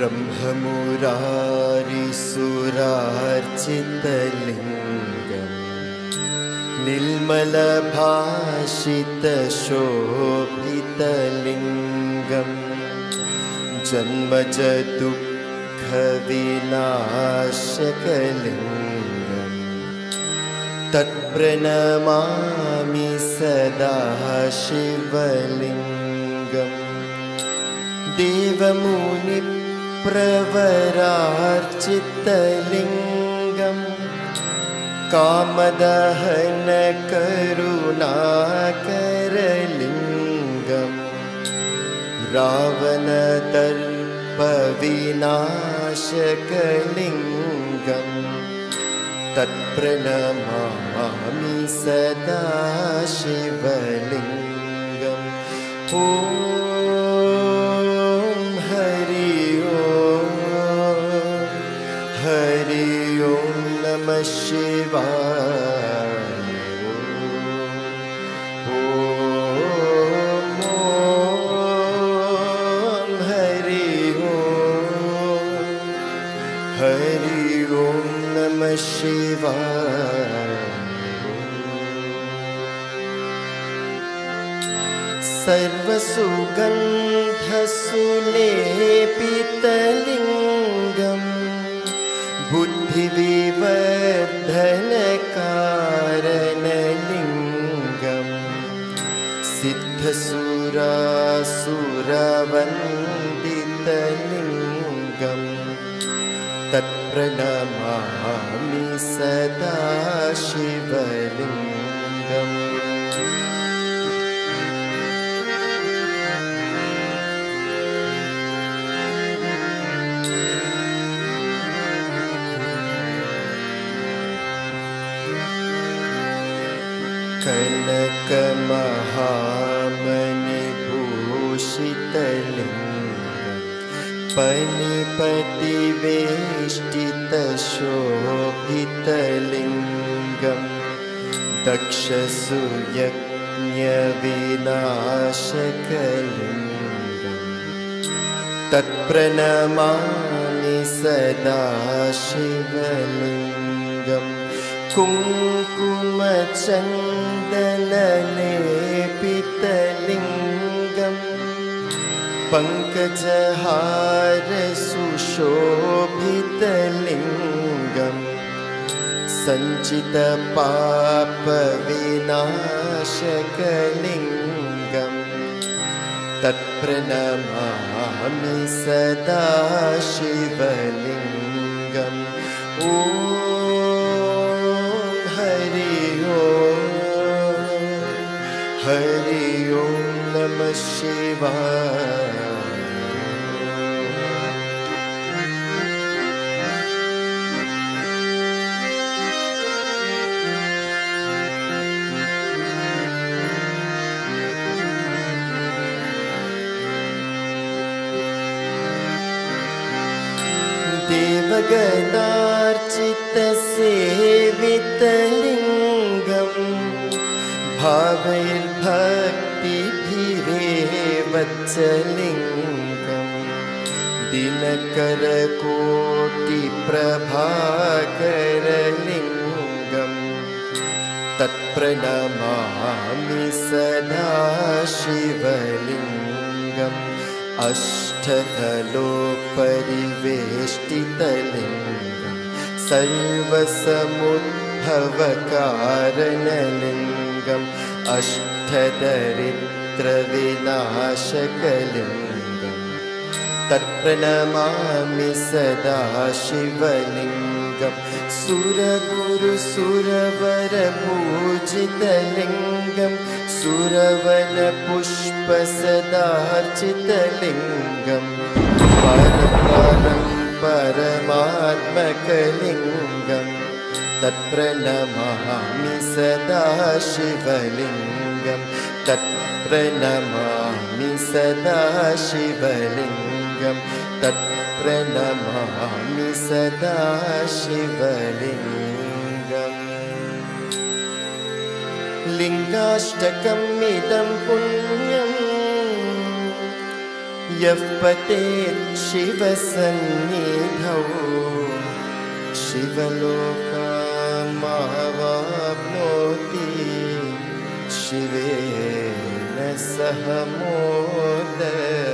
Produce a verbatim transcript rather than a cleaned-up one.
ब्रह्ममुरारिसुरार्चितलिङ्गम् निर्मलभाषितशोभितलिङ्गम् जन्मजदुःखविनाशकलिङ्गम् तत्प्रणमामि सदा शिवलिङ्गम् देवमुनिप्रवरार्चितलिङ्गम् कामदहनकरुणाकरलिङ्गम् रावणदर्पविनाशकलिङ्गम् तत्प्रणमामि सदा शिवलिङ्गम् ॐ हरि ओं हरि ओं नमः शिवाय ॐ हरि ओं हरि ओं नमः शिवाय सर्वसुगन्धसुलेपितलिङ्गम् बुद्धिविवर्धनकारणलिङ्गम् सिद्धसुरासुरवन्दितलिङ्गम् तत्प्रणमामि सदा शिवलिङ्गम् कनकमहामणिभूषितलिङ्गम् पणिपतिवेष्टितशोभितलिङ्गम् दक्षसूयज्ञविनाशकलिङ्गम् तत्प्रणमामि सदा शिवलिङ्गम् कुङ्कुमचन्दनलेपितलिङ्गम् पङ्कजहारसुशोभितलिङ्गम् सञ्चितपापविनाशकलिङ्गम् तत्प्रणमामि सदा शिवलिङ्गम् ॐ हरि ओं हरि ओं नमः शिवाय देवगणार्चितसेवितलिङ्गम् भावैर्भक्तिभिरेवच्चलिङ्गम् दिनकरकोटिप्रभाकरलिङ्गम् तत्प्रणमामि सदा शिवलिङ्गम् अष्टदलोपरिवेष्टितलिङ्गम् सर्वसमुद्भवकारणलिङ्गम् अष्टदरिद्रविनाशकलिङ्गम् तत्प्रणमामि सदा शिवलिङ्गम् सुरगुरुसुरवरपूजितलिङ्गम् सुरवनपुष्पसदार्चितलिङ्गम् परमं परमात्मकलिङ्गम् तत्प्रणमामि सदा शिवलिङ्गम् तत्प्रणमामि सदा शिवलिङ्गम् तत्प्रणमामि सदा शिवलिङ्गम् लिङ्गाष्टकम् इदं पुण्यम् यः पतेत् शिवसन्निधौ शिवलोकामावाप्नोति शिवेन सह मोदते।